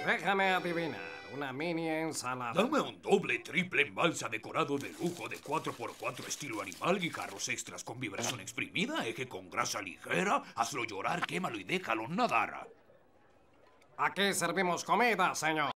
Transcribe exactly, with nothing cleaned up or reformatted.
Déjame adivinar. Una mini ensalada. Dame un doble, triple en balsa decorado de lujo de cuatro por cuatro estilo animal y carros extras con vibración exprimida, eje con grasa ligera. Hazlo llorar, quémalo y déjalo nadar. Aquí servimos comida, señor.